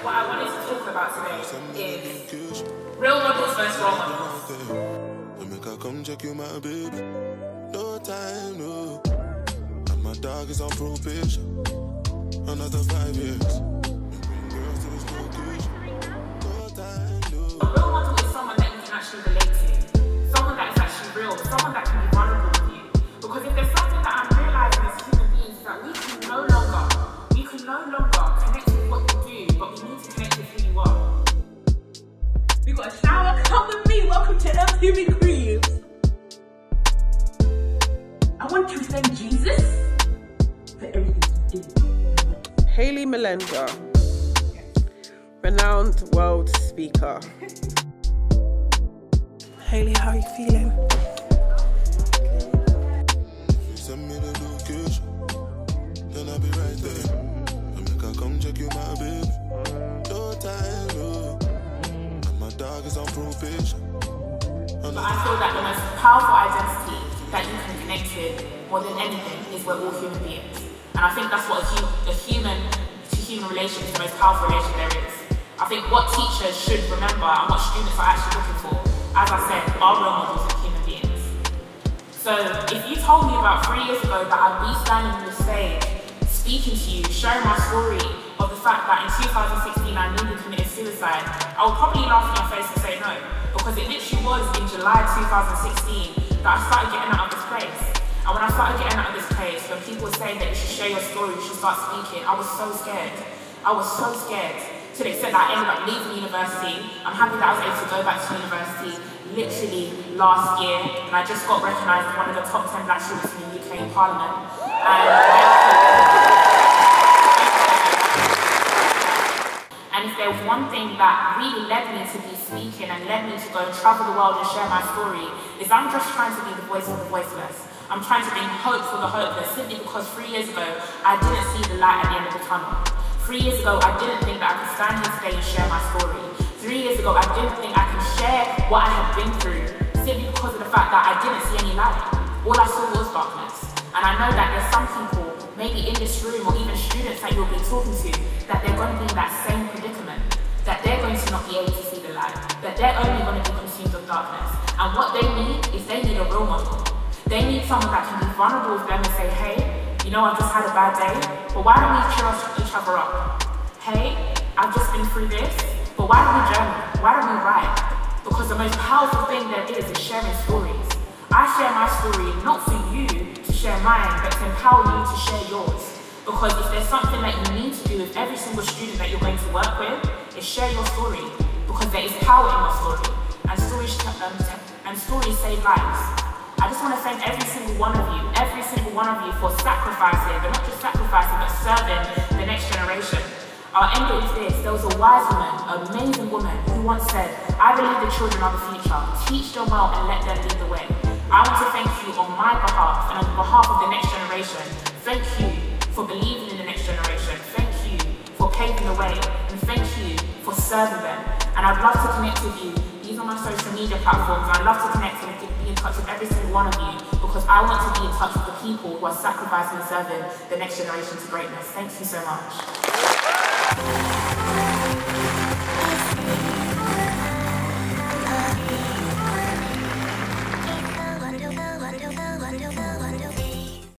what I wanted to talk about today is real models versus role models. Make her come check you, my baby. No time, no. And my dog is on probation. Another 5 years. Girls to this location. No time, no. A real model is someone that you can actually relate to. Someone that is actually real. Someone that can be vulnerable with you. Because if there's something that I'm realizing as human beings is that we can no longer connect with what you do, but we need to connect with who you are. We got a shower, come with me, welcome to MTV Creams. I want to thank Jesus for everything he did. Hayley Mulenda, renowned world speaker. Hayley, how are you feeling? Send me the location, then I'll be right there. I make her come check you, my baby. No time, no. And my dog is on probation. But I feel that the most powerful identity that you can connect with more than anything is we're all human beings. And I think that's what a human-to-human relation is the most powerful relation there is. I think what teachers should remember and what students are actually looking for, as I said, are role models of human beings. So if you told me about 3 years ago that I'd be standing on the stage, speaking to you, sharing my story of the fact that in 2016 I nearly committed suicide, I would probably laugh in your face and say no. Because it literally was in July 2016 that I started getting out of this place. And when I started getting out of this place, when people were saying that you should share your story, you should start speaking, I was so scared. I was so scared. To the extent that I ended up leaving university. I'm happy that I was able to go back to university literally last year. And I just got recognised as one of the top 10 black students in the UK Parliament. And if there was one thing that really led me to be speaking and led me to go and travel the world and share my story, is I'm just trying to be the voice of the voiceless. I'm trying to bring hope for the hopeless, simply because 3 years ago, I didn't see the light at the end of the tunnel. 3 years ago, I didn't think that I could stand here today and share my story. 3 years ago, I didn't think I could share what I had been through, simply because of the fact that I didn't see any light. All I saw was darkness. And I know that there's some people, maybe in this room or even students that you'll be talking to, that they're going to be in that same predicament, that they're going to not be able to see the light, that they're only going to be consumed of darkness. And what they need is they need a role model. They need someone that can be vulnerable with them and say, hey, you know, I've just had a bad day, but why don't we cheer each other up? Hey, I've just been through this, but why don't we journal? Why don't we write? Because the most powerful thing there is sharing stories. I share my story not for you to share mine, but to empower you to share yours. Because if there's something that you need to do with every single student that you're going to work with, is share your story. Because there is power in your story. And stories save lives. I just want to thank every single one of you for sacrificing, but not just sacrificing, but serving the next generation. Our end is this: there was a wise woman, an amazing woman, who once said, I believe the children are the future. Teach them well and let them lead the way. I want to thank you on my behalf and on behalf of the next generation. Thank you for believing in the next generation. Thank you for paving the way. And thank you for serving them. And I'd love to connect with you. These are my social media platforms. I'd love to connect and be in touch with every single one of you, because I want to be in touch with the people who are sacrificing and serving the next generation to greatness. Thank you so much.